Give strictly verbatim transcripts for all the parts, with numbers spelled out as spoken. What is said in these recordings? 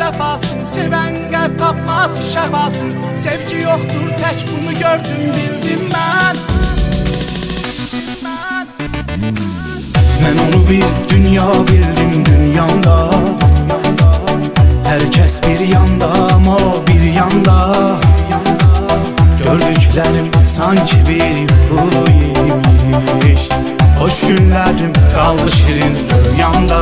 vəfasın, sevən qəlb tapmaz ki şəfasın. Sevgi yoxdur tək, bunu gördüm, bildim mən. Mən onu bir dünya bildim dünyamda. Herkes bir yanda ama o bir yanda. Gördüklerim sanki bir yuhuymuş. Hoş günlerim kaldı şirin rüyamda.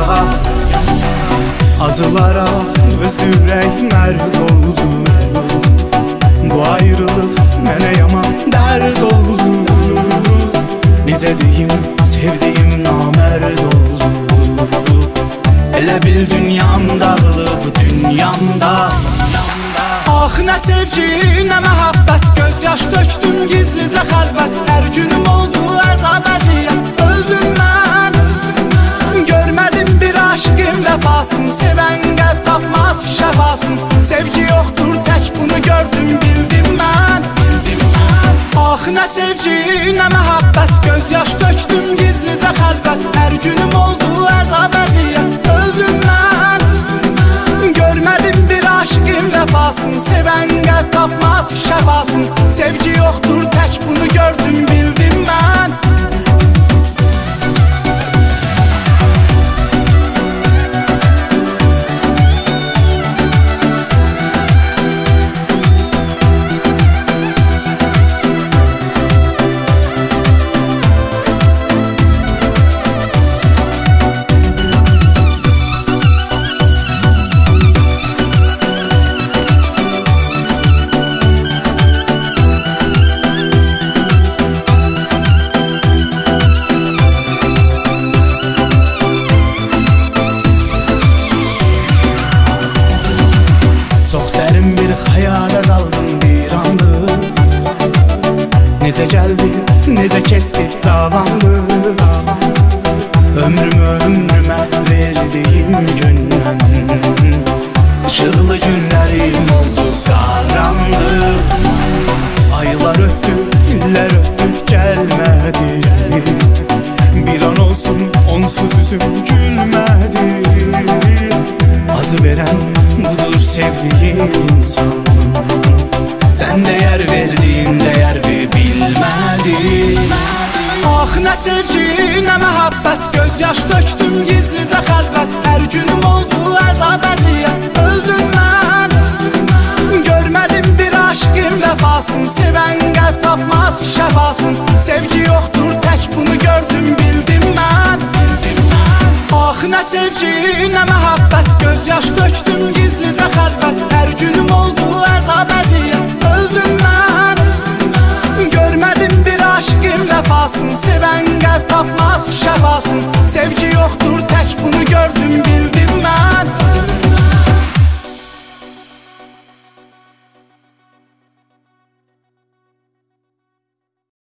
Acılara özdürək mərd oldu. Bu ayrılık mənə yaman dərd oldu. Necə deyim, sevdiğim namərd oldu. Elə bil dünyam dağılıb dünyamda. Ah nə sevgi, nə məhəbbət, göz yaş töktüm gizlicə xəlvət. Hər günüm oldu əzab əziyyət, öldüm mən. Görmədim bir aşkın vəfasın, sevən qəlb tapmaz ki şəfasın. Sevgi yoxdur tək, bunu gördüm, bildim mən. Ah nə sevgi, nə məhəbbət, göz yaş töktüm gizlicə xəlvət. Hər günüm oldu əzab əziyyət, öldüm mən. Görmədim bir aşkın vəfasın, sevən qəlb tapmaz ki şəfasın. Sevgi yoxdur tək, bunu gördüm, bildim mən. Xəyala daldım bir andı. Necə gəldi, necə keçdi cavanlıq. Ömrümü ömrümə verdiyim gündən işıqlı günlərim oldu qaranlıq. Aylar ötdü, illər ötdü, gəlmədi. Bir an olsun onsuz üzüm gülmədi. Acı veren budur sevdiğin insan. Sen değer verdiğin değer ve bilmedin. Ah nə sevgi, nə məhəbbət, göz yaş töktüm gizlicə xəlvət. Hər günüm oldu əzab əziyyət, öldüm mən. Görmədim bir aşkın vəfasın, sevən qəlb tapmaz ki şəfasın. Sevgi yoxdur tək, bunu gördüm, bildim mən. Ah nə sevgi, nə məhəbbət, göz yaş töktüm gizlicə xəlvət. Hər günüm oldu əzab əziyyət,